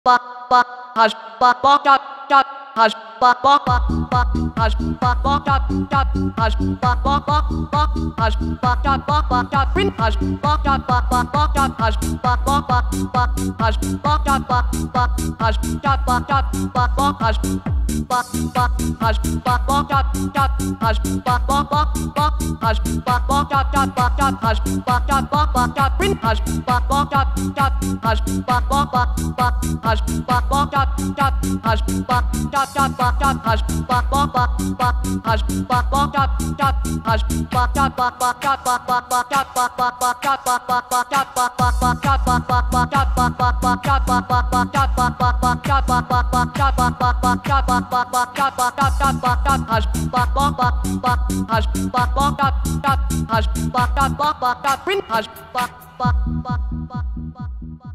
ba ba hush ba ba dot dot hush ba ba ba ba hush ba ba dot dot hush ba ba ba ba hush ba dot rin hush ba dot hush ba ba ba ba hush ba dot hush dot ba hush ba ba hush ba ba dot hush ba ba ba ba hush ba ba dot hush ba dot rin hush ba ba dot hush ba ba ba ba hush ba ba dot hush ba dot hush ba ba ba ba hush ba ba dot hush ba dot hush ba